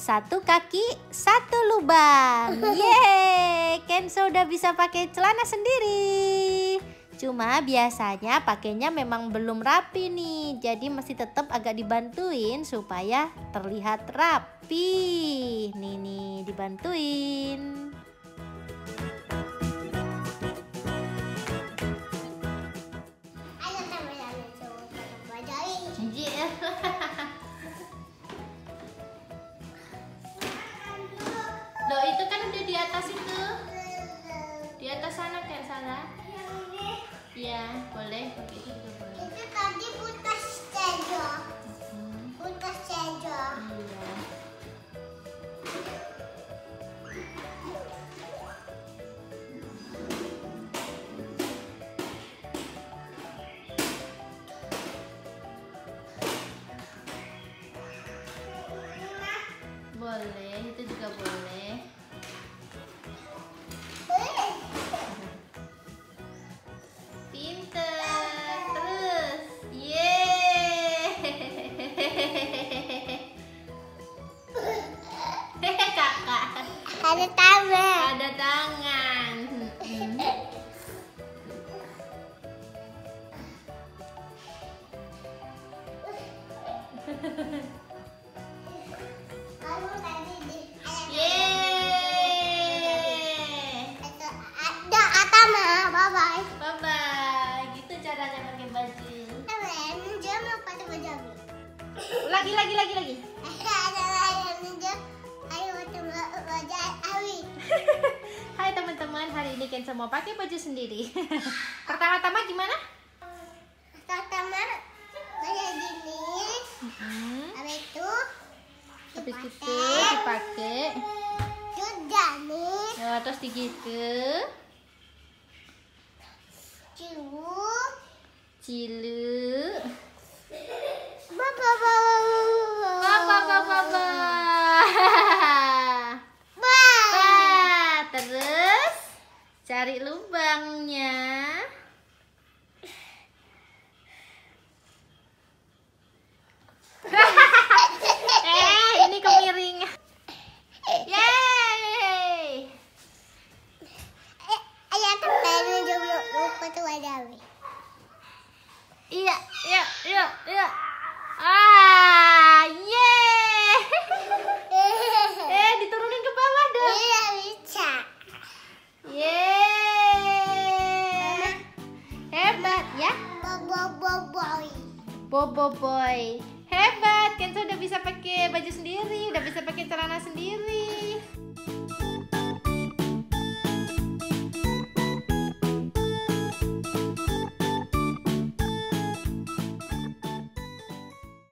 satu kaki, satu lubang. Yeay, Kenzo udah bisa pakai celana sendiri. Cuma biasanya pakainya memang belum rapi nih, jadi masih tetap agak dibantuin supaya terlihat rapi. Nih dibantuin. Loh, itu kan udah di atas itu. Di atas sana kan salah? Iya, boleh pakai itu juga boleh. Itu tadi putas sendok. Putas sendok. Iya. Boleh, itu juga boleh. Pinter, terus, yeay. Kakak. Ada tangan. Ada tangan. Kamu tadi di. Yeay. Ada atama. Bye bye. Bye bye. Gitu caranya pakai baju. Dia mau pakai baju. Lagi. Ada lain dia. Ayo coba baju Awi. Hai teman-teman, hari ini Kenzo mau pakai baju sendiri. Pertama-tama gimana? Pertama kayak gini. Habis itu Habis itu dipakai. juga nih. Nah, terus digitu. Cilu. Baba. Terus cari lubangnya. Ini kemiring. Yeay. Ayah temen juga lupa tuh ada. Iya. Yeay. Diturunin ke bawah dong. Iya bisa. Yeay. Hebat ya. Boy. Bobo boy. Hebat, Kenzo udah bisa pakai baju sendiri, udah bisa pakai celana